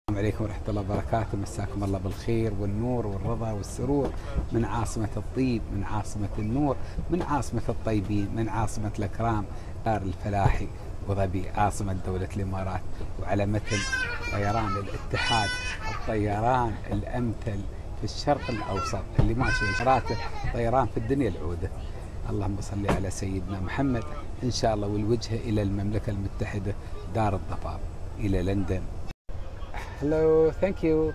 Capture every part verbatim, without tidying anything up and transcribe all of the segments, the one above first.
السلام عليكم ورحمة الله وبركاته. مساكم الله بالخير والنور والرضا والسرور من عاصمة الطيب، من عاصمة النور، من عاصمة الطيبين، من عاصمة الأكرام، دار الفلاحي أبوظبي، عاصمة دولة الإمارات، وعلى متن طيران الاتحاد، الطيران الأمثل في الشرق الأوسط اللي ماشي إشاراته طيران في الدنيا العودة. اللهم صل على سيدنا محمد إن شاء الله، والوجهة إلى المملكة المتحدة دار الضباب، إلى لندن. هلو ثانك يو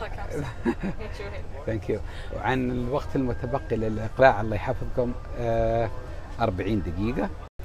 ثانك يو. وعن الوقت المتبقي للإقلاع الله يحفظكم آه أربعين دقيقة،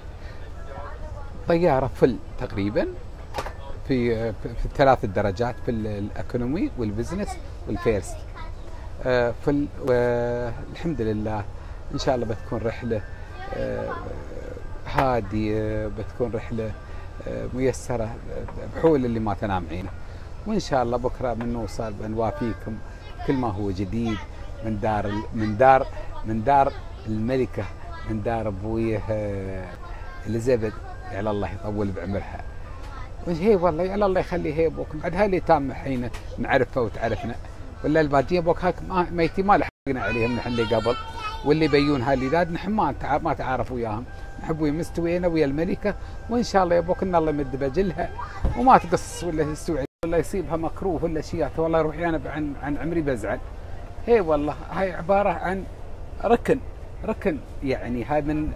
طيارة فل تقريبا في في الثلاث الدرجات، في الأكونومي والبزنس والفيرست آه فل. والحمد لله إن شاء الله بتكون رحلة آه هادية، بتكون رحلة آه ميسرة بحول اللي ما تنام عينه، وإن شاء الله بكرة من نوصل بنوافيكم كل ما هو جديد من دار من دار من دار الملكة، من دار أبويه إليزابيث، على الله يطول بعمرها. هي والله على الله يخليها أبوكم، بعد هاللي تام حين نعرفها وتعرفنا، ولا الباجية أبوك هاك ميتي ما لحقنا عليهم نحن اللي قبل، واللي بيون هالليلاد نحن ما ما تعرف وياهم، نحب مستوينا ويا الملكة، وإن شاء الله يا أبوك إن الله يمد بجلها وما تقص ولا تستوعب ولا يصيبها مكروه ولا شيء. والله روحي انا عن عن عمري بزعل. هي والله هاي عباره عن ركن ركن يعني، هاي من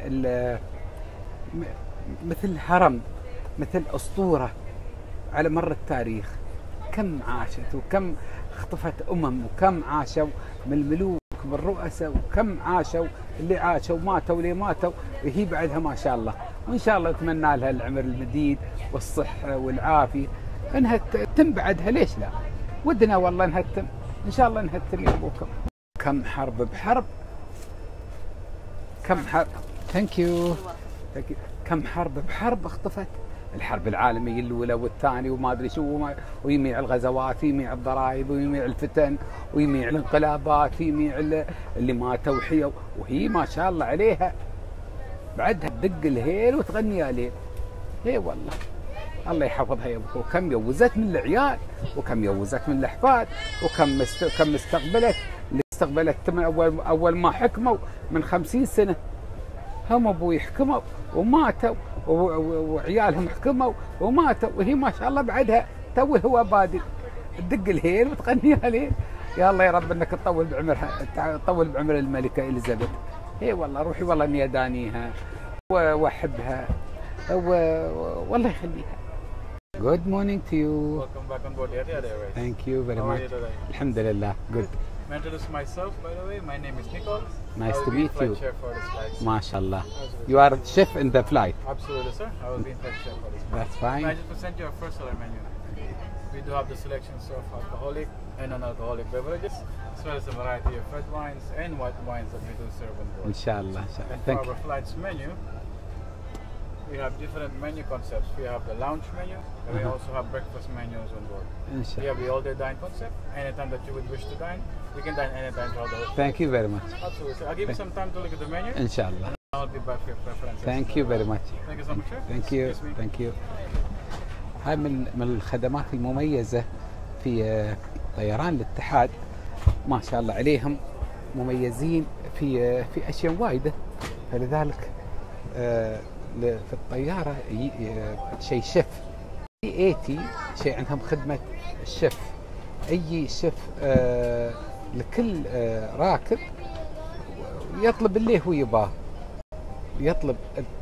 مثل هرم، مثل اسطوره على مر التاريخ. كم عاشت وكم خطفت امم، وكم عاشوا من الملوك من الرؤساء، وكم عاشوا اللي عاشوا ماتوا واللي ماتوا، وهي بعدها ما شاء الله. وان شاء الله اتمنى لها العمر المديد والصحه والعافيه، انها تتم بعدها. ليش لا؟ ودنا والله انها تتم، ان شاء الله انها تتم يا ابوكم. كم حرب بحرب، كم حرب ثانك يو كم حرب بحرب اختفت. الحرب العالميه الاولى والثانيه وما ادري شو، ويميع الغزوات، ويميع الضرائب، ويميع الفتن، ويميع الانقلابات، ويميع اللي ماتوا وحيوا، وهي ما شاء الله عليها بعدها تدق الهيل وتغني يا ليل. هي والله الله يحفظها يا ابوك. وكم يوزت من العيال، وكم يوزت من الاحفاد، وكم مست... كم استقبلت اللي استقبلت من اول اول ما حكموا من خمسين سنه، هم ابوي حكموا وماتوا، و... و... وعيالهم حكموا وماتوا، وهي ما شاء الله بعدها تو هو بادئ تدق الهيل وتغني عليه. يا الله يا رب انك تطول بعمرها، تطول بعمر الملكه اليزابيث. هي والله روحي والله اني ادانيها واحبها و... والله يخليها. Good morning to you. Welcome back on board Etihad Airways. Thank you very How much. are you today? Alhamdulillah. Good. May I introduce myself, by the way. My name is Nicholas. Nice I will to be meet flight you. Chef for this flight. MashaAllah. You are chef in the flight. Absolutely, sir. I will be flight chef for this flight. That's May I fine. just present you our first seller menu? We do have the selections of alcoholic and non-alcoholic beverages, as well as a variety of red wines and white wines that we do serve on board. Inshallah. Inshallah. And Thank for you. our flight's menu, we have different menu concepts. We have the lounge menu, and we Uh-huh. also have breakfast menus on board. We Inshallah. have the all-day dine concept. Anytime that you would wish to dine, you can dine anytime throughout the whole. Thank you very much. Absolutely. So I'll give you some time to look at the menu. Inshallah. I'll be back for your preferences. Thank you very much. Thank you so much, sir. Thank you. Excuse me. Thank you. هاي من من الخدمات المميزة في طيران الاتحاد، ما شاء الله عليهم مميزين في في أشياء وايدة. فلذلك آه، في الطيارة شيء شيف ثمانين شيء عندهم خدمة الشيف. أي شيف آه، لكل آه، راكب يطلب اللي هو يباه، يطلب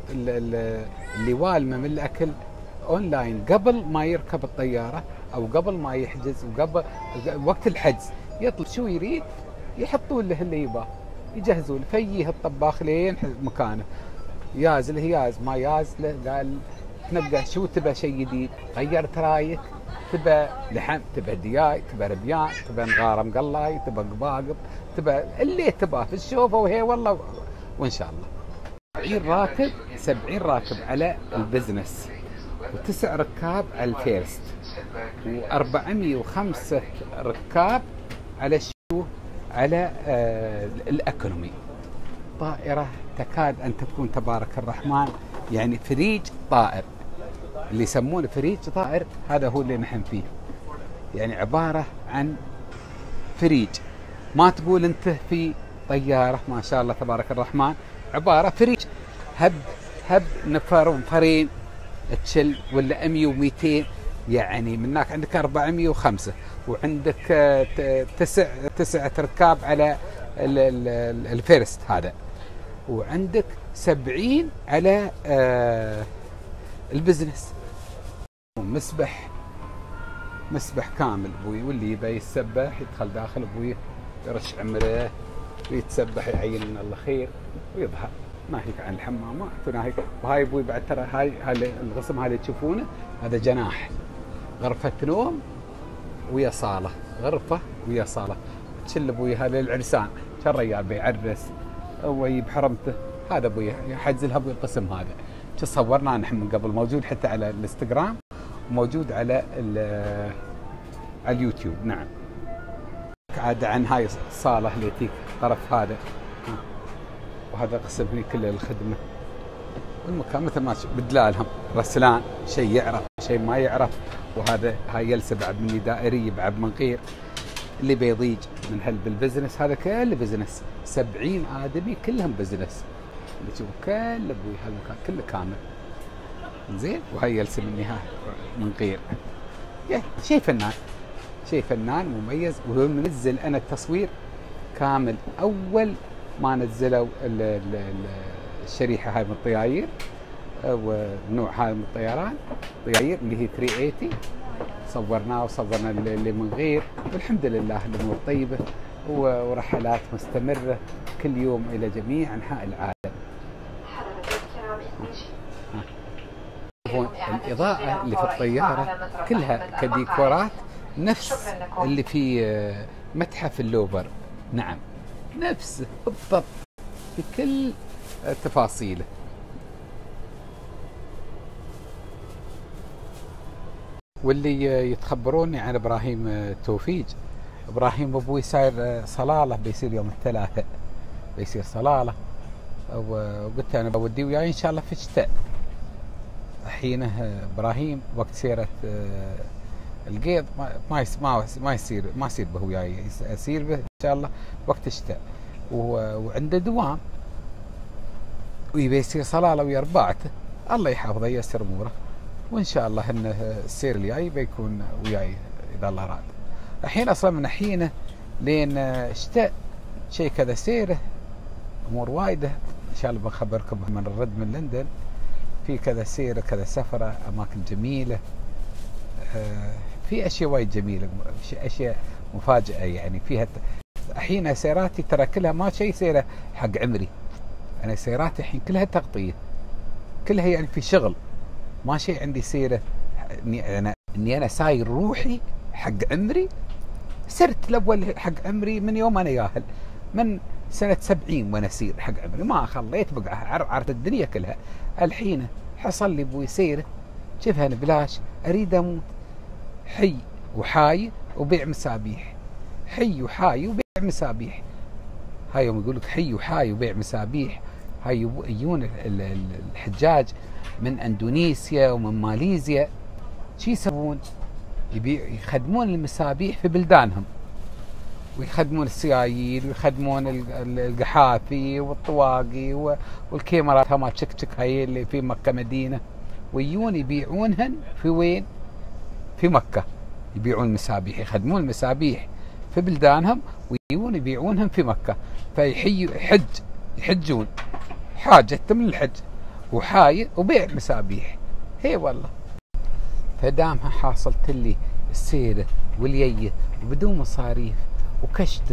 اللي والمه من الأكل اونلاين قبل ما يركب الطياره او قبل ما يحجز، وقبل وقت الحجز يطلب شو يريد، يحطون له اللي يباه، يجهزون فيه الطباخ لين مكانه، ياز له ياز، ما ياز له قال تنقى شو تبى شيء جديد، غيرت رايك، تبى لحم، تبى دياي، تبى ربيان، تبى نغاره مقلاي، تبى قباقب، تبى اللي تباه في الشوفه. وهي والله وان شاء الله سبعين راكب سبعين راكب على البزنس، وتسع ركاب على الفيرست، وأربعمئة وخمسة ركاب على شو على آه الأكونومي. طائرة تكاد أن تكون تبارك الرحمن يعني فريج طائر، اللي يسمونه فريج طائر هذا هو اللي نحن فيه. يعني عبارة عن فريج، ما تقول انت في طيارة ما شاء الله تبارك الرحمن، عبارة فريج هب هب نفر ونفرين تشل ولا مية ومئتين، يعني من هناك عندك أربعمية وخمسة، وعندك تسع تسعة ركاب على الفيرست هذا، وعندك سبعين على البزنس. مسبح مسبح كامل ابوي، واللي يبي يتسبح يدخل داخل ابوي يرش عمره ويتسبح يعين من الله خير ويظهر ناهيك عن الحمامات وناهيك. وهاي ابوي بعد ترى هاي هاي القسم هذا تشوفونه هذا جناح، غرفة نوم ويا صالة، غرفة ويا صالة. تشل ابوي هذا العرسان، كان ريال بيعرس هو يجيب حرمته، هذا ابوي يحجزلها ابوي القسم هذا. شو صورناه نحن من قبل، موجود حتى على الانستغرام وموجود على على اليوتيوب. نعم. عاد عن هاي الصالة اللي تيك طرف هذا، وهذا قسم هني كله الخدمة. المكان مثل ما بدلالهم رسلان، شيء يعرف شيء ما يعرف. وهذا هاي جلسة بعد مني دائرية بعد منقير، اللي بيضيج من هل بالبزنس هذا كله بزنس، سبعين آدمي كلهم بزنس اللي تشوف كله ابوي هالمكان كله كامل زين. وهي جلسة مني ها منقير، شيء فنان شيء فنان مميز. وهو منزل انا التصوير كامل اول ما نزلوا الشريحه هاي من الطياير، ونوع هاي من الطيران طياير اللي هي ثلاثمية وثمانين، صورناه وصورنا اللي من غير، والحمد لله الامور طيبه ورحلات مستمره كل يوم الى جميع انحاء العالم. الاضاءه اللي في الطياره كلها كديكورات نفس اللي في متحف اللوفر. نعم نفس بالضبط في كل تفاصيله. واللي يتخبروني عن ابراهيم توفيق، ابراهيم ابوي صاير صلاله، بيصير يوم الثلاثاء بيصير صلاله، وقلت انا بوديه وياي ان شاء الله في الشتاء. حينه ابراهيم وقت سيره القيض ما ما ما يصير ما يصير به وياي، يصير به ان شاء الله وقت الشتاء، وعنده دوام ويبي يصير صلاله ويا رباعته. الله يحفظه ييسر اموره، وان شاء الله انه السير الجاي بيكون وياي اذا الله راد. الحين اصلا من حينه لين الشتاء شيء كذا سيره امور وايده ان شاء الله بخبركم من الرد من لندن، في كذا سيره كذا سفره اماكن جميله، في اشياء وايد جميله، اشياء مفاجئه يعني فيها. الحين سيراتي ترى كلها ما شيء سيره حق عمري، انا سيراتي الحين كلها تغطيه، كلها يعني في شغل، ما شيء عندي سيره اني انا اني انا ساير روحي حق عمري. سرت الاول حق عمري من يوم انا ياهل، من سنه سبعين وانا اسير حق عمري، ما خليت بقى عرفت الدنيا كلها. الحين حصل لي ابوي سيره شوفها انا بلاش، اريد اموت حي وحاي وبيع مسابيح، حي وحاي وبيع مسابيح. هاي يوم يقول لك حي وحاي وبيع مسابيح، هاي يجون الحجاج من اندونيسيا ومن ماليزيا، شو يسوون؟ يخدمون المسابيح في بلدانهم، ويخدمون السيايير ويخدمون القحافي والطواقي والكاميرات هما تشك تشك هاي اللي في مكة مدينة، ويجون يبيعونهن في وين؟ في مكة. يبيعون مسابيح، يخدمون المسابيح في بلدانهم ويجون يبيعونهم في مكة. فيحي حج يحجون حاجتهم للحج وحاي وبيع مسابيح. هي والله فدامها حاصلت لي السيرة واليية وبدون مصاريف وكشته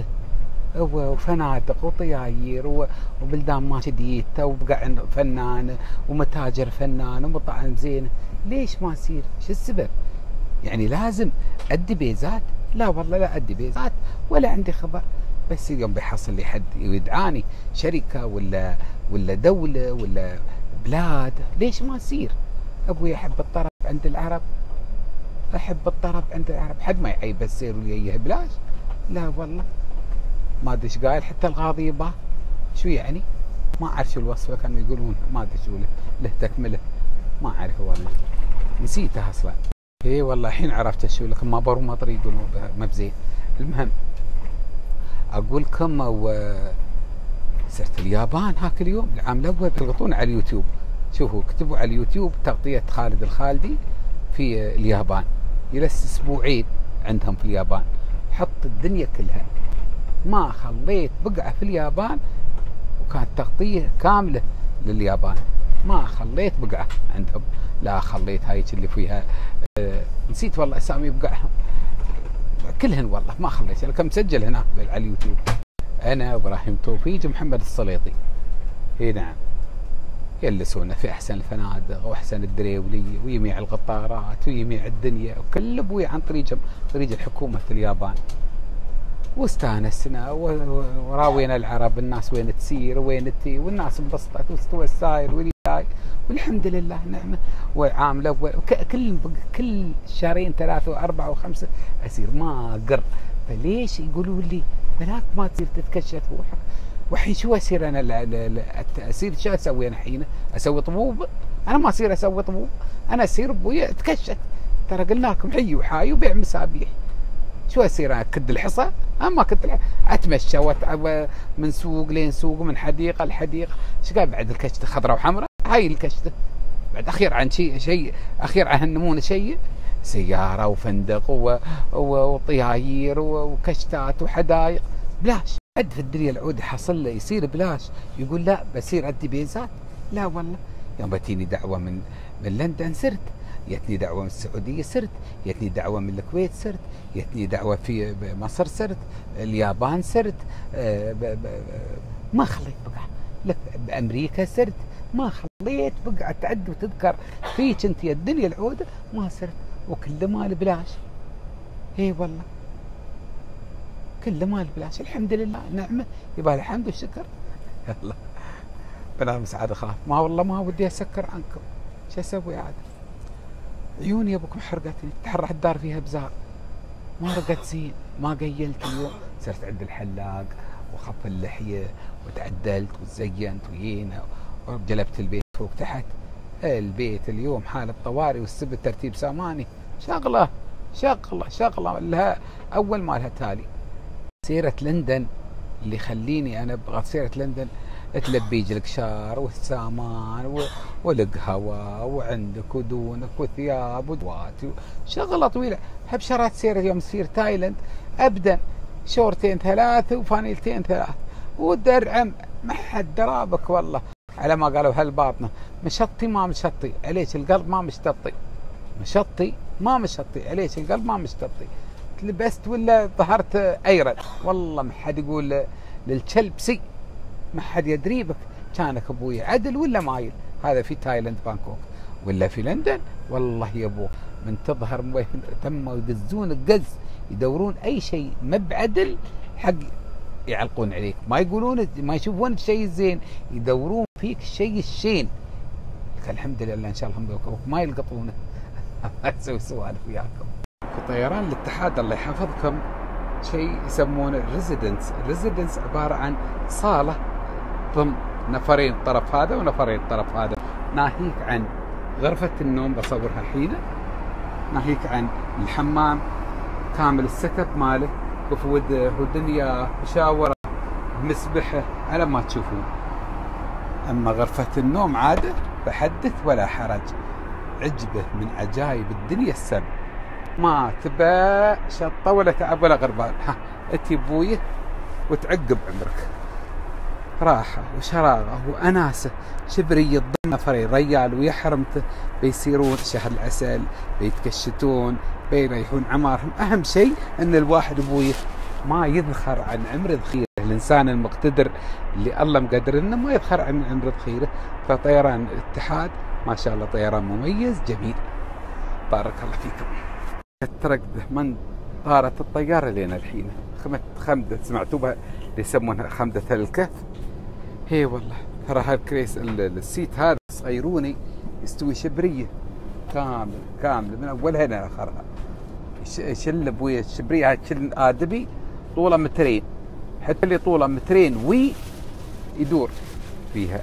وفنادق وطياير وبلدان ما شديته وبقع فنان ومتاجر فنان ومطاعم زينة، ليش ما يصير؟ شو السبب؟ يعني لازم أدي بيزات؟ لا والله لا أدي بيزات ولا عندي خبر، بس اليوم بيحصل لي حد يدعاني شركة ولا ولا دولة ولا بلاد، ليش ما يصير؟ أبوي أحب الطرب عند العرب، أحب الطرب عند العرب، حد ما يعيب السير وياه بلاش؟ لا والله ما أدري إيش قايل، حتى القاضي يباه شو يعني؟ ما أعرف شو الوصفة كانوا يقولون، ما أدري شو له له تكمله، ما أعرف والله نسيتها أصلا. اي والله الحين عرفت شو لكم، ما برو ما طريق ما بزين. المهم اقول لكم سرت اليابان هاك اليوم العام الاول، تلقطون على اليوتيوب، شوفوا اكتبوا على اليوتيوب تغطية خالد الخالدي في اليابان، جلست اسبوعين عندهم في اليابان، حط الدنيا كلها ما خليت بقعة في اليابان، وكانت تغطية كاملة لليابان، ما خليت بقعة عندهم، لا خليت هاي اللي فيها أه نسيت والله اسامي بقعهم كلهن والله ما خليت، لكن مسجل هناك على اليوتيوب انا وابراهيم توفيق ومحمد السليطي. اي نعم يلسونا في احسن الفنادق واحسن الدريوليه ويميع القطارات ويميع الدنيا وكل ابوي عن طريق طريق الحكومه في اليابان، واستانسنا وراوينا العرب الناس وين تسير وين تي، والناس انبسطت واستوى الساير واللي جاي والحمد لله نعمه. والعام الاول كل كل شهرين ثلاثه واربعه وخمسه اسير ما اقر، فليش يقولوا لي بلاك ما تصير تتكشف روحك؟ وحين شو اسير انا اسير شو اسوي انا الحين؟ اسوي طبوب؟ انا ما اصير اسوي طبوب، انا اسير ابوي اتكشف، ترى قلنا لكم حي وحاي وبيع مسابيح، شو اسير انا كد الحصى؟ اما كد الحصى اتمشى واتعب من سوق لين سوق من حديقه لحديقه، ايش قاعد بعد الكشته خضراء وحمراء؟ هاي الكشته بعد اخير عن شيء شيء اخير عن النمونه شيء سياره وفندق وطياير وكشتات وحدائق بلاش. عد في الدنيا العود حصل له يصير بلاش، يقول لا بصير عندي بيزات، لا والله يوم بتيني دعوه من من لندن سرت، جتني دعوه من السعوديه سرت، جتني دعوه من الكويت سرت، جتني دعوه في مصر سرت، اليابان سرت، آه ب ب ما خليت بقعه، بامريكا سرت ما خليت بقعه تعد وتذكر فيك انت يا الدنيا العوده ما سرت، وكل مال بلاش. اي والله كل مال بلاش، الحمد لله نعمه يبقى الحمد والشكر. يلا بنام سعاده اخاف، ما والله ما ودي اسكر عنكم، شو اسوي عاد؟ عيوني ابوكم حرقتني، تحرح الدار فيها بزار، ما رقت زين، ما قيلت اليوم، صرت عند الحلاق وخف اللحيه وتعدلت وتزينت وجينا وجلبت البيت فوق تحت. البيت اليوم حالة طوارئ والسبت ترتيب ساماني، شغله شغله شغله لها اول ما لها تالي. سيرة لندن اللي يخليني انا ابغى سيرة لندن، تلبيج القشار والسامان والقهوة وعندك ودونك وثياب ودوات شغله طويله. احب شرات سيرة يوم تصير تايلند ابدا شورتين ثلاثه وفانيلتين ثلاث ودرعم ما حد درابك والله، على ما قالوا هالباطنه مشطي ما مشطي عليك القلب ما مشتطي، مشطي ما مشطي عليك القلب ما مشتطي، لبست ولا ظهرت ايرن والله ما حد يقول للكلب سي، ما حد يدري بك كانك ابوي عدل ولا مايل. هذا في تايلاند بانكوك، ولا في لندن والله يا ابوه من تظهر تم يدزون القز يدورون اي شيء ما بعدل حق يعلقون عليك، ما يقولون ما يشوفون الشيء الزين، يدورون فيك الشيء الشين. الحمد لله ان شاء الله ما يلقطونه. اسوي سوالف وياكم. في طيران الاتحاد الله يحفظكم شيء يسمونه الريزيدنس، الريزيدنس عباره عن صاله ضم نفرين الطرف هذا ونفرين الطرف هذا، ناهيك عن غرفه النوم بصورها الحين، ناهيك عن الحمام كامل السيت اب ماله بفود ودنيا مشاوره مسبحه على ما تشوفون. اما غرفه النوم عاده بحدث ولا حرج، عجبه من عجائب الدنيا السبع، ما تبى شطه ولا تعب ولا غربان، ها اتي بويه وتعقب عمرك، راحه وشراغه واناسه. شبري الضم نفرين ريال ويحرمته بيصيرون شهر العسل، بيتكشتون، بيريحون عمارهم. اهم شيء ان الواحد ابويه ما يذخر عن عمر ذخيره، الانسان المقتدر اللي الله مقدر انه ما يذخر عن عمر ذخيره. فطيران الاتحاد ما شاء الله طيران مميز جميل، بارك الله فيكم. ترقده من طارت الطياره لنا الحين خمد خمده سمعتوها اللي يسمونها خمده الكهف. هي والله ترى هالكريس السيت هذا صغيروني يستوي شبريه كامل كامل من اولها الى اخرها، شل ابويا الشبريه هاي شل ادبي طوله مترين، حتى اللي طوله مترين وي يدور فيها.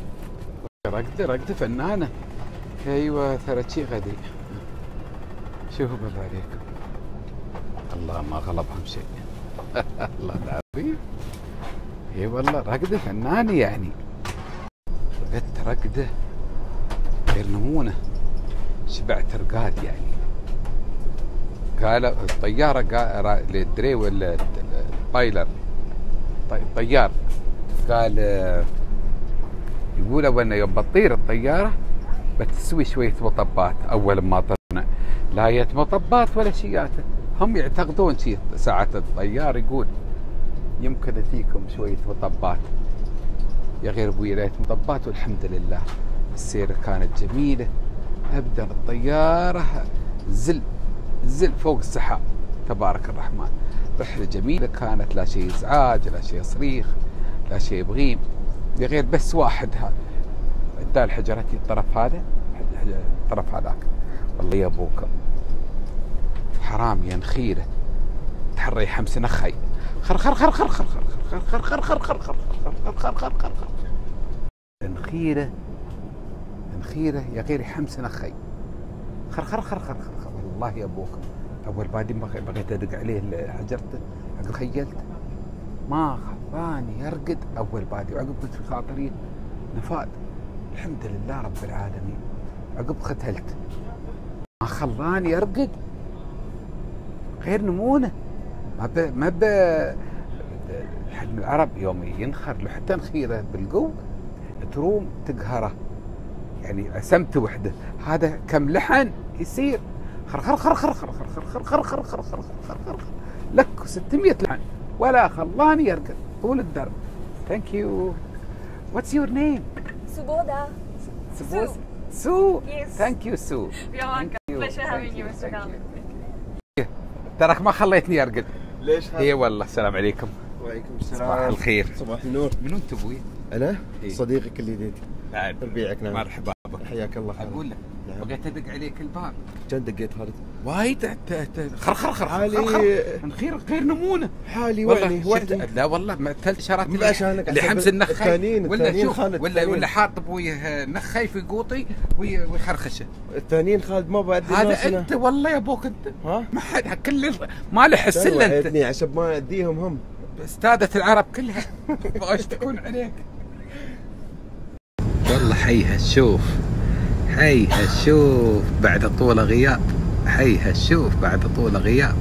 رقده رقده فنانه. ايوه ترى شي غدي شوفوا بالله عليكم، الله ما غلبهم شيء. الله العظيم. اي والله رقده فنانه يعني، رقدت رقده غير نمونه، شبعت رقاد يعني. قال الطياره قال الدري ولا البايلر الطيار قال يقول أول يوم بتطير الطيارة بتسوي شوية مطبات. أول ما طرنا لا يت مطبات ولا شيات، هم يعتقدون شيء ساعة الطيار يقول يمكن أتيكم شوية مطبات. يا غير أبوي لقيت مطبات والحمد لله. السيرة كانت جميلة أبدا. الطيارة زل زل فوق السحاب تبارك الرحمن. رحلة جميلة كانت، لا شيء إزعاج لا شيء صريخ لا شيء بغيم، غير بس واحد هذا ادى الحجرتي الطرف هذا الطرف هذاك. والله يا ابوكم حرام يا نخيله تحري حمس نخي خر خر خر خر خر خر خر خر خر خر خر خر خر خر خر نخيله نخيله يا غيري حمس نخي خر خر خر خر خر. والله يا ابوكم اول بعدين بغيت ادق عليه حجرته عقب خيلت ما خلاني يرقد. اول بعدي وعقب قلت في خاطري نفاد الحمد لله رب العالمين. عقب ختلت ما خلاني يرقد غير نمونه. ما ب ما ب حلم العرب يوم ينخر له حتى نخيره بالقوه تروم تقهره يعني. عسمت وحده هذا كم لحن يصير خر خر خر خر خر خر خر خر خر خر خر خر خر لك ستمية لحن ولا خلاني يرقد طول الدرب. ثانك يو. واتس يور نيم؟ Suboda. Sue. Sue. Yes. ثانك يو سو. You're welcome. Pleasure having you, Mister Khan. تراك ما خليتني ارقد. ليش؟ اي والله. السلام عليكم. وعليكم السلام. صباح الخير. صباح النور. من انت ابوي؟ انا إيه؟ صديقك اللي بعد ربيعك. نعم. مرحبا بك. حياك الله. اقول لك نعم. بغيت ادق عليك الباب. كم دقيت خالد؟ وايد خر خر خر حالي خير غير نمونه حالي والله. وعني لا والله ما ثلاث شرات مو عشانك، اللي حمز النخي الثانيين ولا الثانيين شوف خالد ولا ولا حاط ابوي نخي في قوطي ويخرخشه. الثانيين خالد ما بعد هذا انت والله يا ابوك انت. ها ما حد كل ما له حس الا انت. عشان ما اديهم هم استاذة العرب كلها بغاش تكون عليك. والله حيها الشوف حيها الشوف بعد طول غياب. حيها الشوف بعد طول غياب.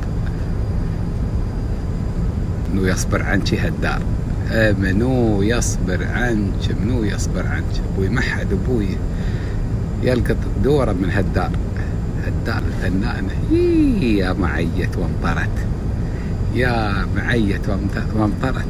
منو يصبر عنك هالدار؟ منو يصبر عنك؟ منو يصبر عنك؟ ابوي ما حد ابوي يلقط دوره من هالدار. هالدار الفنانه يا معيت وامطرت يا معيت وامطرت.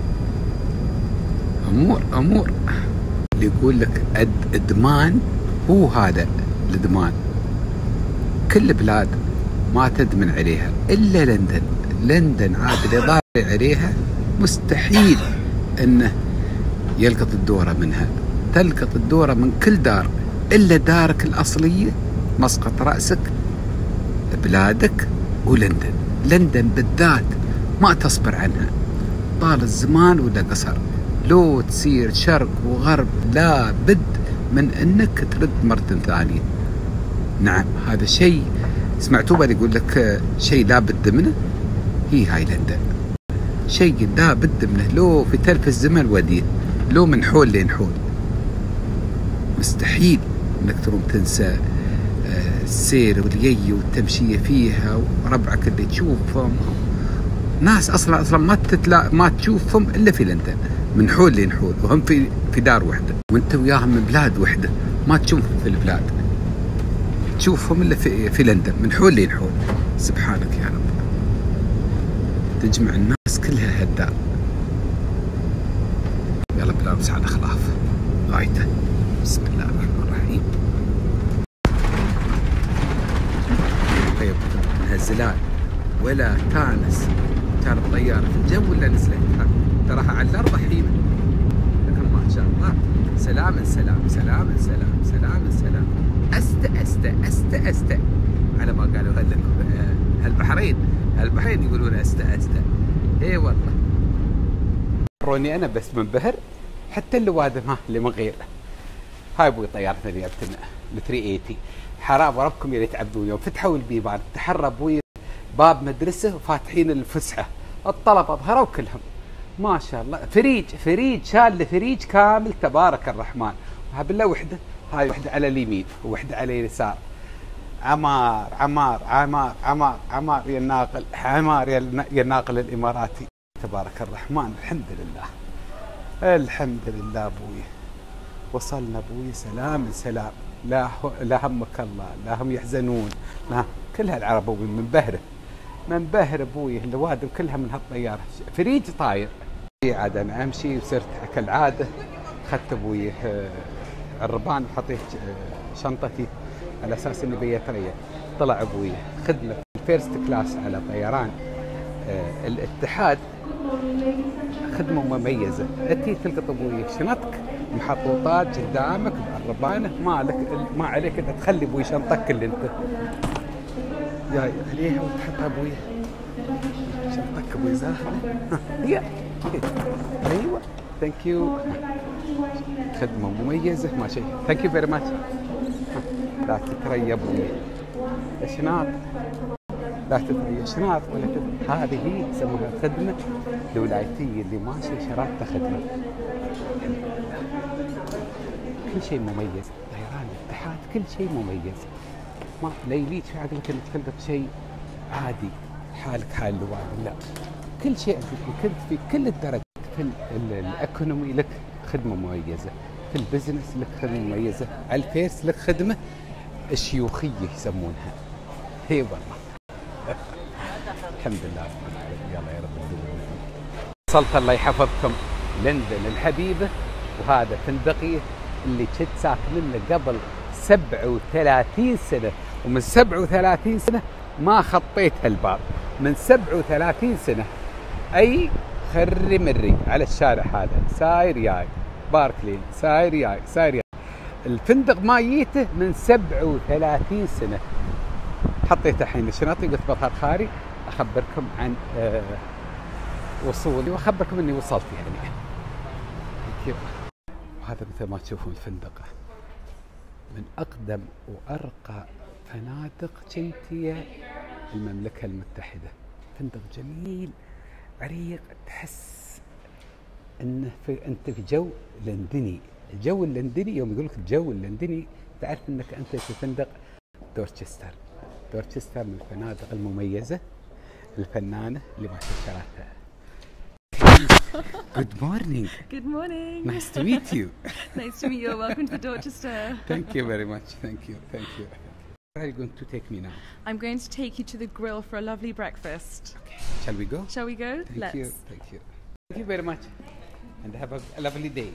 امور امور. اللي يقول لك ادمان هو هذا الادمان. كل بلاد ما تدمن عليها الا لندن. لندن عاد اللي ضاري عليها مستحيل انه يلقط الدوره منها. تلقط الدوره من كل دار الا دارك الاصليه مسقط راسك بلادك ولندن. لندن بالذات ما تصبر عنها طال الزمان ولا قصر. لو تصير شرق وغرب لا بد من انك ترد مرة ثانية. نعم هذا شيء سمعتوه بل يقول لك شيء لا بد منه. هي هاي لندن شيء لا بد منه. لو في تلف الزمن وديه لو من حول لين حول مستحيل انك تروم تنسى السير واليي والتمشية فيها وربعك اللي تشوفهم. ناس اصلا اصلا ما تتلا ما تشوفهم الا في لندن من حول لين حول وهم في في دار وحده وانت وياهم من بلاد وحده. ما تشوفهم في البلاد تشوفهم الا في في لندن من حول لين حول. سبحانك يا رب تجمع الناس كلها هالدار. يلا بلا نمسح على خلاف غايته. بسم الله الرحمن الرحيم. من هالزلال ولا تانس كانت طيارة في الجو ولا نزلت تراها على الأرض حيمة. لكن ما شاء الله سلام سلام سلام سلام سلام سلام. أست أست أست أست على ما قالوا هل هالبحرين هالبحرين يقولون أست أست. إيه والله روني أنا بس منبهر حتى اللي واده ما اللي من غيره. هاي أبوي طيارتنا اللي جبتنا ال ثلاثمية وثمانين حرام ربكم اللي تعبدون. يوم فتحوا البيبان تحرى ابوي باب مدرسه وفاتحين الفسحه، الطلبه ظهروا كلهم ما شاء الله. فريج فريج شال فريج كامل تبارك الرحمن. بالله وحده، هاي وحده على اليمين ووحده على اليسار. عمار عمار عمار عمار عمار يا الناقل، عمار يا الناقل الاماراتي تبارك الرحمن. الحمد لله الحمد لله ابوي، وصلنا ابوي سلام سلام. لا لا همك الله، لا هم يحزنون، لا كلها العرب ابوي منبهره منبهر ابوي. الوادم كلها من هالطياره. فريج طاير. عاد انا امشي وصرت كالعاده اخذت ابوي عربان وحطيت شنطتي على اساس اني بيتريا. طلع ابوي خدمه الفيرست كلاس على طيران الاتحاد، خدمه مميزه. اتي تلقط ابوي شنطك محطوطات قدامك بعربانه، ما لك ما عليك انت تخلي ابوي شنطك اللي انت جاي عليها وتحطها ابوي. شنطك ابوي زاهره. هي ايوه ثانك يو. خدمه مميزه ما شيء. ثانك يو فيري ماتش. لا تتريا ابوي شناط، لا تتريا شناط ولا تت... هذه هي يسموها خدمه الولايتيه اللي ماشيه شراطه خدمه. كل شيء مميز. طيران الاتحاد كل شيء مميز. ما لا يليق في عقلك انك تلقط شيء عادي حالك حال الوالد، لا كل شيء كنت في كل الدرجات. في الايكونومي لك خدمه مميزه، في البزنس لك خدمه مميزه، على الفيس لك خدمه الشيوخيه يسمونها. هي والله الحمد لله. يلا يا رب تدوم. وصلت الله يحفظكم لندن الحبيبه، وهذا فندقي اللي كنت ساكن له قبل سبعة وثلاثين سنه، ومن سبعة وثلاثين سنه ما خطيت هالباب. من سبعة وثلاثين سنه اي خري مري على الشارع هذا ساير جاي باركلين، ساير جاي ساير جاي. الفندق ما جيته من سبعة وثلاثين سنه. حطيت الحين شنطتي قلت بظهر خاري اخبركم عن آه وصولي واخبركم اني وصلت يعني. وهذا مثل ما تشوفون الفندق من اقدم وارقى فنادق كنتية المملكه المتحده. فندق جميل عريق، تحس انه في انت في جو لندني. الجو اللندني يوم يقول لك الجو اللندني تعرف انك انت في فندق دورتشستر. دورتشستر من الفنادق المميزه. الفنانه اللي ما شرفتها. Good morning. Good morning. Nice to meet you. Nice to meet you. Welcome to Dorchester. Thank you very much. Thank you. Thank you. Where are you going to take me now? I'm going to take you to the grill for a lovely breakfast. Okay. Shall we go? Shall we go? Thank Let's. you. Thank you. Thank you very much. And have a, a lovely day.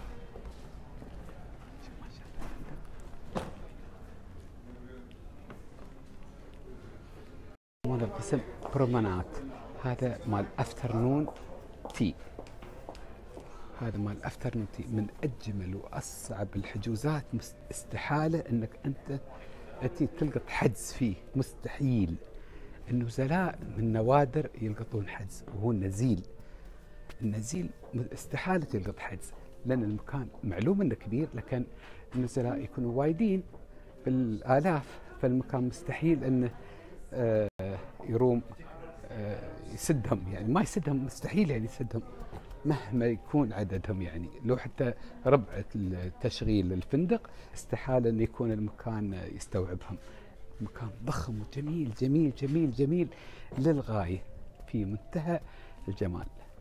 هذا القسم برومنات، هذا مال افترنون تي. هذا مال افترنون تي من اجمل واصعب الحجوزات. استحاله انك انت تي تلقط حجز فيه، مستحيل. النزلاء من نوادر يلقطون حجز، وهو النزيل. النزيل استحاله تلقط حجز لان المكان معلوم انه كبير، لكن النزلاء يكونوا وايدين بالالاف، فالمكان مستحيل انه آه يروم آه يسدهم، يعني ما يسدهم، مستحيل يعني يسدهم مهما يكون عددهم. يعني لو حتى ربع التشغيل الفندق استحالة أن يكون المكان يستوعبهم. مكان ضخم وجميل جميل جميل جميل للغاية، في منتهى الجمال.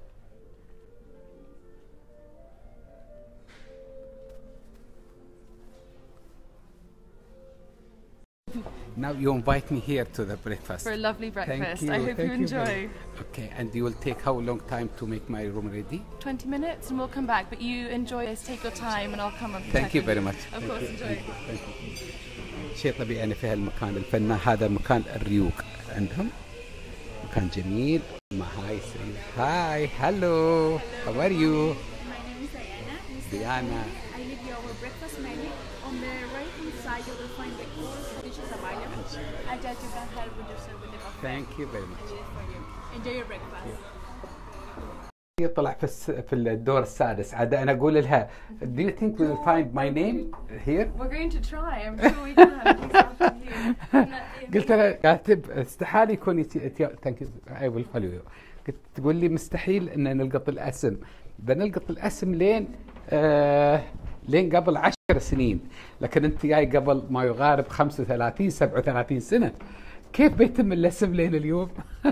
Now you invite me here to the breakfast. For a lovely breakfast. Thank you. I hope Thank you you enjoy. very- Okay, and you will take how long time to make my room ready? twenty minutes and we'll come back, but you enjoy this, take your time and I'll come and Thank you very much. Of Thank course, you. enjoy. Thank you. Thank you. شيء طبيعي أنا في هالمكان الفنان هذا مكان الريوق عندهم، مكان جميل. مع هاي سيد. هاي هلو how are you? My name is Diana. Diana. I leave you our breakfast menu. On the right hand side, you will find the course dishes available. And just you can help with yourself with the coffee. Thank you very much. For you. Enjoy your breakfast. هي طلع في الس... في الدور السادس. عاد انا اقول لها do you think we'll find my name here؟ We're going to try. I'm sure we can. He's after you. قلت لها كاتب استحالة يكون ثانك يو اي ويل فولو يو. قلت تقول لي مستحيل ان نلقط الاسم، بنلقط الاسم لين آه لين قبل عشر سنين، لكن انت جاي قبل ما يقارب خمسة وثلاثين سبعة وثلاثين سنة، كيف بيتم الاسم لين اليوم؟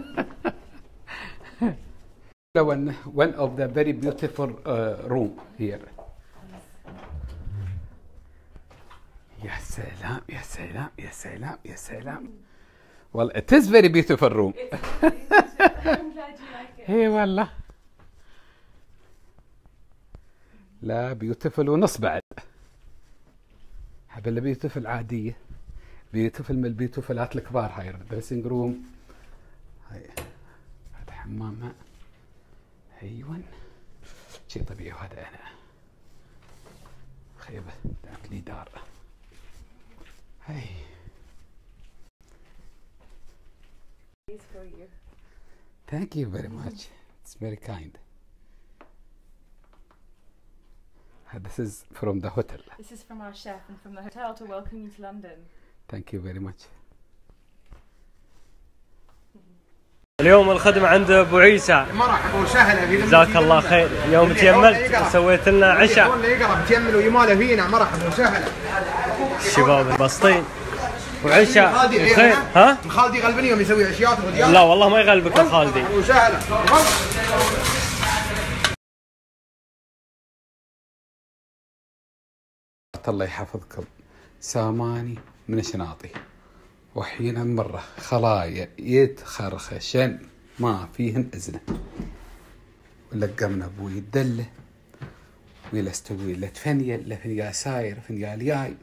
one one of the very beautiful uh, room here. يا سلام يا سلام يا سلام يا سلام. Well, it is very beautiful room. I'm glad you like it. اي والله. لا بيوتيفل ونص بعد. حب البيوتيفل عادية. بيوتيفل من البيوتيفلات الكبار. هاي الدريسنج روم. هاي هذا حمامها. ايوه. شيء طبيعي وهذا انا. خيبة دعمت لي دار. هاي. For you. Thank you very much. It's very kind. This is from the hotel. This is from our chef and from the hotel to welcome you to London. Thank you very much. اليوم الخدمة عند ابو عيسى. مرحبا وسهلا. جزاك الله خير. يوم تيملت سويت لنا عشاء. اللي يقرب تيمل ويماله فينا. مرحبا وسهلا. الشباب البسطين. وعشاء خير. ها؟ الخالدي يغلبني يوم يسوي عشيات ورجال. لا والله ما يغلبك الخالدي. وسهلا. الله يحفظكم. ساماني من شناطي وحين مرة خلايا يتخرخشن ما فيهن إذنه، ولقمنا أبوي الدلة ويلا استوي لا تفنيل لا فنيال ساير فنيال جاي،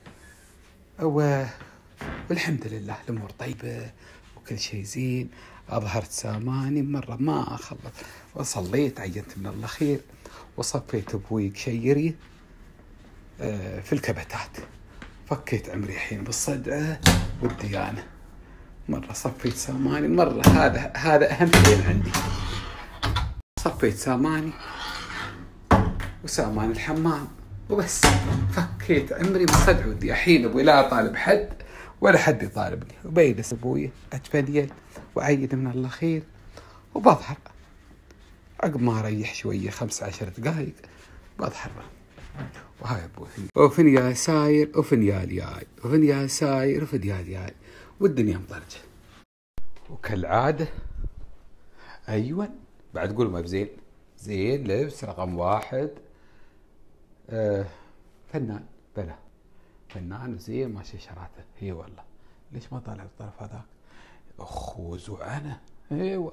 والحمد لله الأمور طيبة وكل شيء زين. أظهرت ساماني مرة ما أخلص، وصليت عينت من الله خير، وصفيت أبوي كشيري في الكبتات، فكيت عمري الحين بالصدعة والديانة. مرة صفيت ساماني، مرة هذا هذا أهم شيء عندي. صفيت ساماني وسامان الحمام وبس، فكيت عمري بالصدعة والديانة. الحين أبوي لا طالب حد ولا حد يطالبني، وبيجلس أبوي أتفنيل وعيد من الله خير وبظهر. عقب ما أريح شوية خمس عشر دقائق بظهر. وهاي ابوي وفنيال ساير وفنيال جاي وفنيال ساير وفنيال جاي والدنيا مضرجة وكالعادة. ايوه بعد تقول ما بزين زين لبس رقم واحد. آه فنان بلا فنان وزين ماشي شراته. هي والله ليش ما طالع الطرف هذاك اخو زعانة. ايوه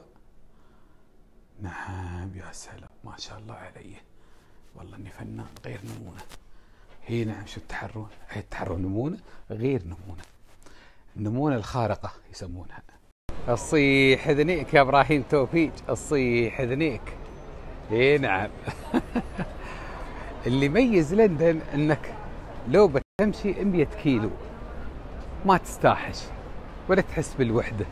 نعم يا سلام ما شاء الله علي والله اني فنان غير نمونه. هي نعم شو التحرون؟ هي التحرون نمونه غير نمونه، النمونه الخارقه يسمونها. الصيح اذنيك يا ابراهيم توفيق، الصيح اذنيك. اي نعم. اللي يميز لندن انك لو بتمشي مية كيلو ما تستاحش ولا تحس بالوحده،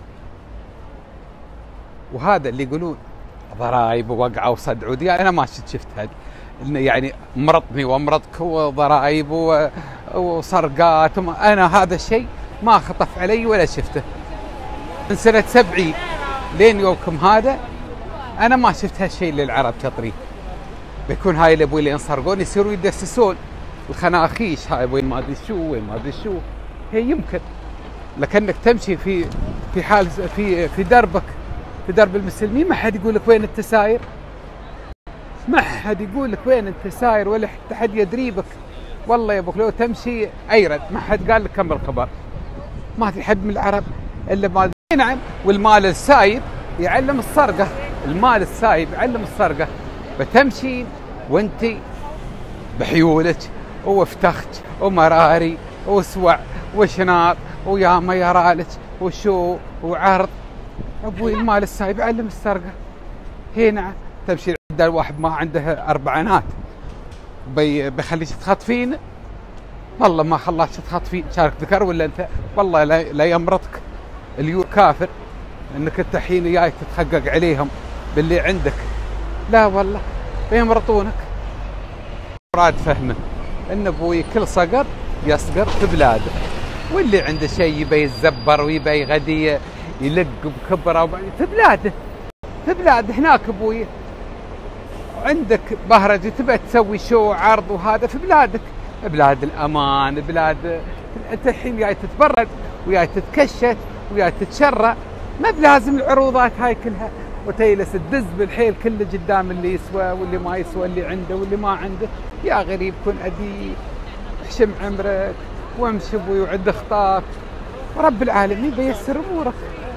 وهذا اللي يقولون ضرايب ووقعه وصدع ودي انا ما شفت هذا، انه يعني مرضني وامرضك وضرايب وسرقات وما انا هذا الشيء ما خطف علي ولا شفته من سنه سبعين لين يومكم هذا. انا ما شفت هالشيء للعرب تطري. بيكون هاي اللي ابوي اللي انسرقون يصيروا يدسسون الخناخيش، هاي وين ما ادري شو وين ما ادري شو. هي يمكن لكنك تمشي في في حال في في دربك في درب المسلمين ما حد يقول لك وين انت ساير، ما حد يقول لك وين انت ساير ولا حتى حد يدريبك. والله يا ابوك لو تمشي ايرد ما حد قال لك كم الخبر. ما في حد من العرب الا ما نعم. والمال السايب يعلم السرقه، المال السايب يعلم السرقه. بتمشي وانت بحيولك وفتخت ومراري وسوع وشناط ويا ما يرالك وشو وعرض. ابوي المال السايب يعلم السرقه. هي نعم تمشي عند الواحد ما عنده اربعينات بي بخليك تخطفين، والله ما خلاك تخطفين. شارك ذكر ولا انت والله لا, لا يمرضك اليو كافر انك انت حين جاي تتحقق عليهم باللي عندك. لا والله بيمرطونك. مراد فهمه ان ابوي كل صقر يصقر في بلاده، واللي عنده شيء يبي يتزبر ويبي غدي يلق بكبره في بلاده، في بلاده هناك ابوي. عندك بهرجة تبى تسوي شو عرض وهذا في بلادك، بلاد الامان، بلاد انت الحين جاي تتبرد وياي تتكشت وياي تتشرع، ما بلازم العروضات هاي كلها وتيلس تدز بالحيل كله قدام اللي يسوى واللي ما يسوى، اللي عنده واللي ما عنده. يا غريب كن اديب، احشم عمرك وامشي ابوي وعد خطاك، ورب العالمين بيسر امورك.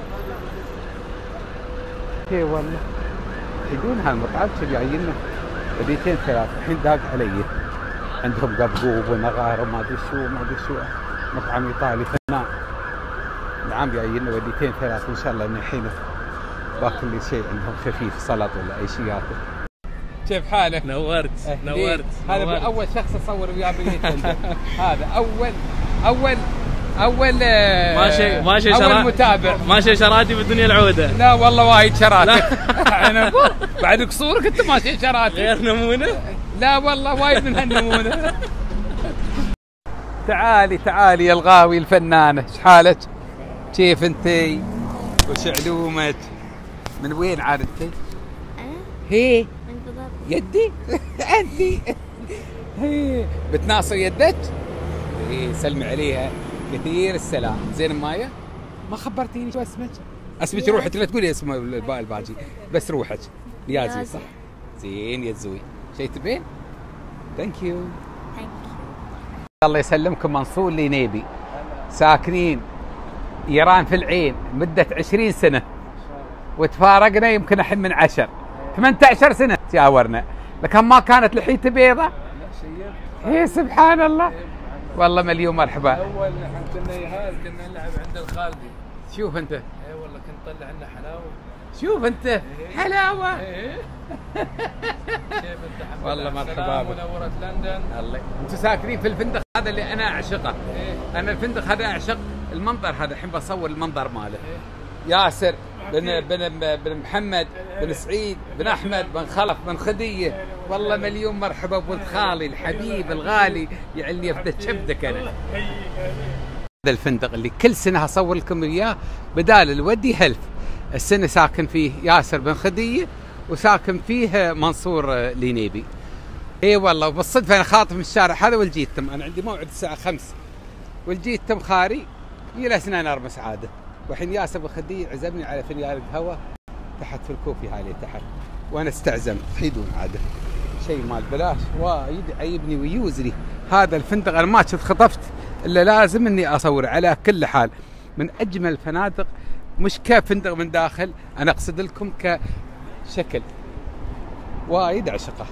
اي والله يدون هالمطعم جايين بديتين ثلاث الحين داق علي، عندهم قبقوب ونغار وما ادري شو ما ادري شو، مطعم ايطالي فنان. نعم جايين وديتين ثلاث ان شاء الله ان الحين باكل لي شيء عندهم خفيف، سلطه ولا اي شيء ياكل. كيف حالك؟ نورت نورت. هذا نورت. اول شخص اصور وياه باليوتيوب. هذا اول اول اول ماشي ماشي اول شرا... متابع. ماشي شراتي بالدنيا العوده. لا والله وايد شراتك. انا بعد قصورك انت ماشي شراتك. غير نمونه؟ لا والله وايد من هالنمونه. تعالي تعالي يا الغاوي الفنانه، ايش حالك؟ كيف انتي؟ وش علومك؟ من وين عاد انتي؟ أنا هي من بالضبط. يدي انتي هي بتناصر يدك؟ هي سلمي عليها كثير السلام. زين مايا؟ ما خبرتيني شو اسمك؟ اسمك روحك، لا تقولي اسم الباقي الباجي، بس روحك. رياضي رياضي. صح؟ زين يا زوي. شيء تبين؟ ثانك يو. الله يسلمكم. منصور لينيبي، ساكنين ايران في العين مدة عشرين سنة، وتفارقنا يمكن الحين من عشر ثمانية عشر سنة تجاورنا، لكن ما كانت لحيته بيضة. هي سبحان الله. والله مليون مرحبا. اول نحن كنا يهال كنا نلعب عند الخالدي. شوف انت. اي والله كنت طلع لنا حلاوه. شوف انت حلاوه. ايه كيف انت؟ حمد والله الله مرحبا السلام بك. ونورت لندن. الله. انتم ساكنين في الفندق هذا اللي انا اعشقه. إيه؟ انا الفندق هذا اعشق المنظر هذا، الحين بصور المنظر ماله. ياسر بن بن بن محمد بن سعيد بن احمد بن خلف بن خديه. والله مليون مرحبا بولد خالي الحبيب الغالي، يعني يفدى شبدك انا. هذا الفندق اللي كل سنه اصور لكم اياه بدال الودي هلف. السنه ساكن فيه ياسر بن خديه وساكن فيه منصور لينيبي. اي والله وبالصدفه انا خاطف من الشارع هذا والجيتم، انا عندي موعد الساعه خمسة والجيتم خاري يلسنا نرمس عاده. والحين ياسر بن خديه عزمني على فنجان قهوه تحت في الكوفي هاي تحت، وانا استعزمت حيدون عاده. شيء مال بلاش وايد عيبني ويوزني هذا الفندق. انا ما شفت خطفت الا لازم اني اصور على كل حال. من اجمل الفنادق، مش كفندق من داخل، انا اقصد لكم كشكل وايد اعشقه.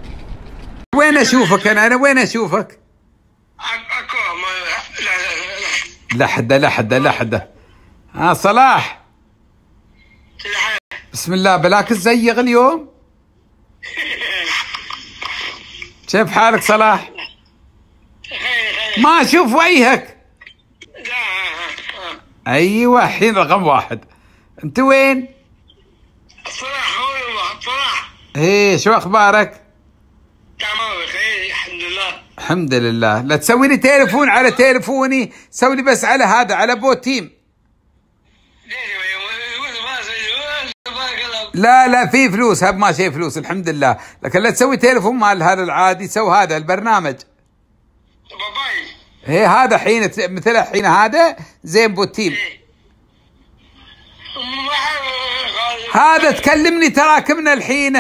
وين اشوفك انا؟ انا وين اشوفك؟ اكو ما لا لحده لحده لحده. ها صلاح، بسم الله بلاك تزيغ اليوم. كيف حالك صلاح؟ ما اشوف وجهك. ايوه الحين رقم واحد. انت وين؟ صلاح هو صلاح. ايه شو اخبارك؟ تمام بخير الحمد لله. الحمد لله. لا تسوي لي تليفون على تليفوني، سوي لي بس على هذا على بوتيم. لا لا في فلوس، هب ما شيء فلوس الحمد لله، لكن لا تسوي تليفون مال هذا العادي، سوي هذا البرنامج. باباي. هي هذا حين مثل حين هذا زين بوتيم. هذا تكلمني تراك من الحين.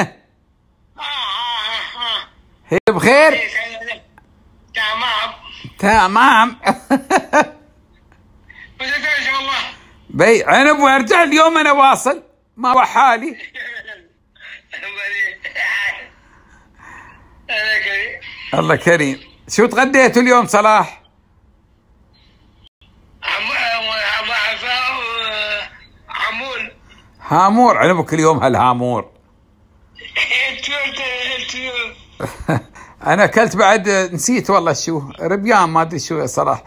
هي بخير؟ تمام تمام. بي عنب وارجع اليوم انا واصل ما هو حالي. الله كريم. شو تغديتوا اليوم صلاح؟ عمول. هامور. عنبك اليوم هالهامور. انا اكلت بعد نسيت والله شو ربيان ما ادري شو يا صلاح.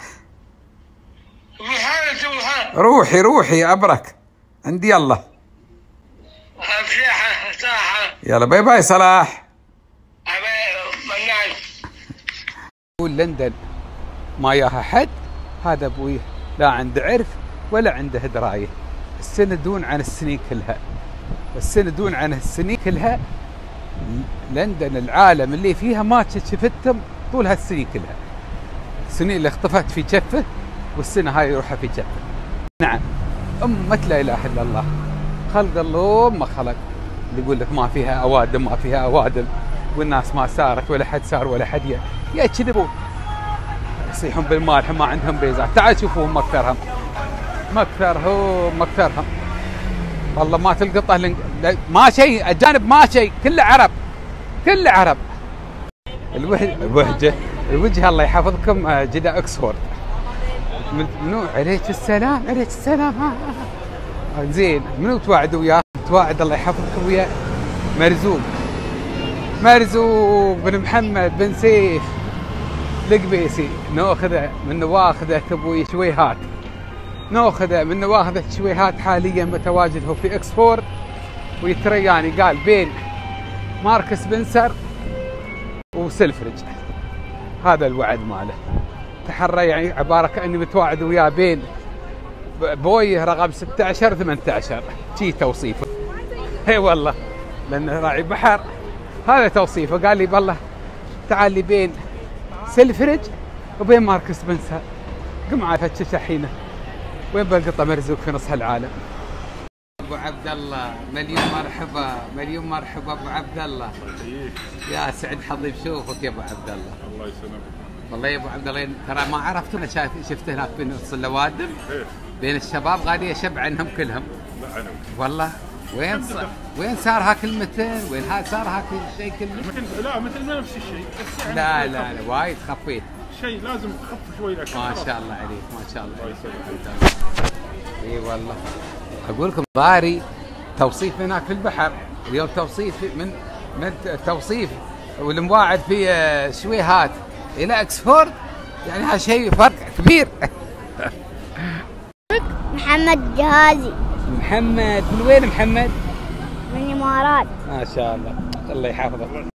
روحي روحي ابرك عندي. يلا يلا باي باي صلاح. منان. يقول لندن ما ياها حد، هذا ابوي لا عنده عرف ولا عنده درايه. السنه دون عن السنين كلها، السنه دون عن السنين كلها. لندن العالم اللي فيها ما شفتهم طول هالسنين كلها. السنين اللي اختفت في كفه والسنه هاي يروحها في كفه. نعم أمة لا إله إلا الله، خلق الله ما خلق. اللي يقول لك ما فيها أوادم ما فيها أوادم والناس ما سارت ولا حد سار ولا حد يكذبون، يصيحون بالمالح ما عندهم بيزات. تعال شوفوهم ما أكثرهم ما أكثرهم ما أكثرهم والله ما تلقى طهل ما شيء أجانب ما شيء، كله عرب كله عرب. الوجه الوجه الله يحفظكم جدا أكسفورد. منو عليك السلام عليك السلام. زين منو تواعد وياه؟ تواعد الله يحفظك وياه مرزوق مرزوق بن محمد بن سيف القبيسي. ناخذه من نواخذه ابوي شويهات، ناخذه من نواخذه شويهات. حاليا متواجد هو في اكسفورد ويترياني قال بين مارك سبنسر وسلفرج. هذا الوعد ماله تحرى، يعني عباره كاني متواعد وياه بين بويه رقم ستة عشر ثمانية عشر شي توصيفه. اي والله لانه راعي بحر هذا توصيفه. قال لي بالله تعال لي بين سلفرج وبين مارك سبنسر. قم معي فتش الحين وين بلقطه مرزوق في نص هالعالم. ابو عبد الله مليون مرحبا مليون مرحبا ابو عبد الله. يا سعد حظي بشوفك يا ابو عبد الله. الله يسلمك. والله يا ابو عبد الله ترى ما عرفت انا شايف شفت هناك في نص اللوادم بين الشباب غادي اشب عنهم كلهم. لا انا والله وين صار وين صار هاك المثل وين هذا صار هاك الشيء كله. مثل لا مثل ما نفس الشيء بس يعني لا لا لا وايد خفيت. شيء لازم تخف شوي لك. ما شاء الله عليك ما شاء الله. الله يسلمك. اي والله اقول لكم ضاري توصيف هناك في البحر اليوم، توصيف من من توصيف والمواعد في شويهات الى اكسفورد، يعني هذا شيء فرق كبير. محمد جهازي. محمد من وين محمد؟ من الامارات. ما شاء الله الله يحفظك.